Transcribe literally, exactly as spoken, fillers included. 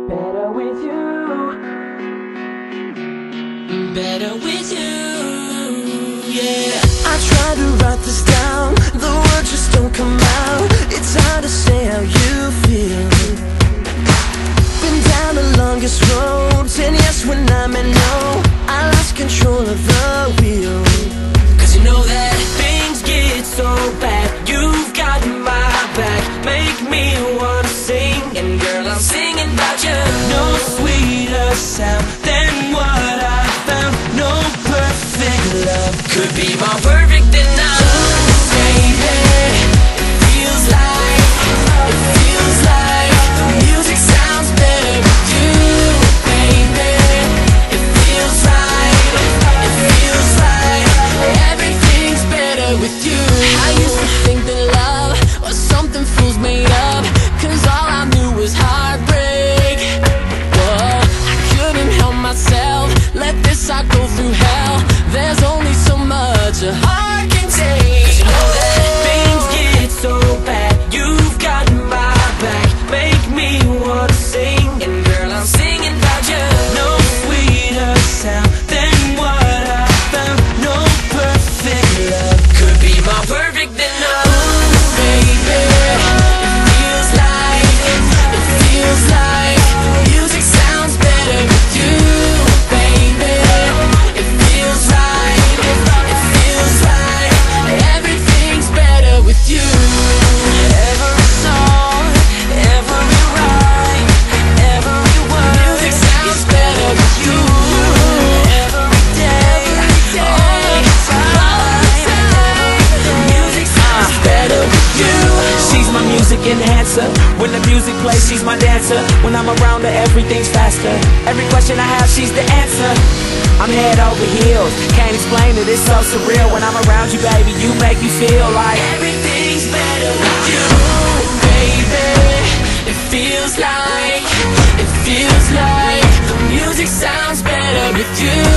Better with you. Better with you. Yeah. I try to write this down, the words just don't come out. It's hard to say how you feel. Been down the longest roads, and yes, when I'm in no, I lost control of the wheel. Cause you know that things get so bad, you've got my back. Make me wanna sing, and girl, I'm singing about you. No sweeter sound than what I found. No perfect love could be more perfect than now. Baby, it feels like, it feels like the music sounds better with you. Baby, it feels right, it feels right. Everything's better with you. I used to think that love was something fools made up, cause all I knew was heartbreak. Whoa, I couldn't help myself, let this heart go through hell. There's only so much a heart can take. Cause you know that things get so bad, you've got my back. Make me wanna sing, and girl, I'm singing about you. No sweeter sound than what I found. No perfect love could be more perfect than now. Baby, it feels like, it feels like the music sounds better with you. Baby, it feels right, it feels right. Everything's better with you. Every song, every rhyme, every word, music sounds better with you. Every day, all the time, the music sounds better with you. She's my music enhancer. When the music plays, she's my dancer. When I'm around her, everything's faster. Every question I have, she's the answer. I'm head over heels, can't explain it, it's so surreal. When I'm around you, baby, you make me feel like everything's better with you. Baby, it feels like, it feels like the music sounds better with you.